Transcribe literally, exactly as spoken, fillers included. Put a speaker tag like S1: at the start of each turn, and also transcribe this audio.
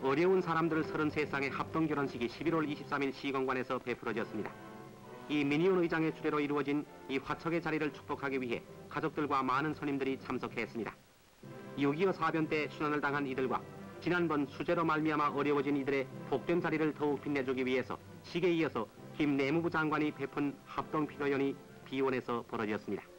S1: 어려운 사람들 서른세 쌍의 합동결혼식이 십일월 이십삼일 시공관에서 베풀어졌습니다. 이 미니온 의장의 주례로 이루어진 이 화척의 자리를 축복하기 위해 가족들과 많은 손님들이 참석했습니다. 육이오 사변 때 순환을 당한 이들과 지난번 수재로 말미암아 어려워진 이들의 복된 자리를 더욱 빛내주기 위해서 식에 이어서 김 내무부 장관이 베푼 합동 피로연이 비원에서 벌어졌습니다.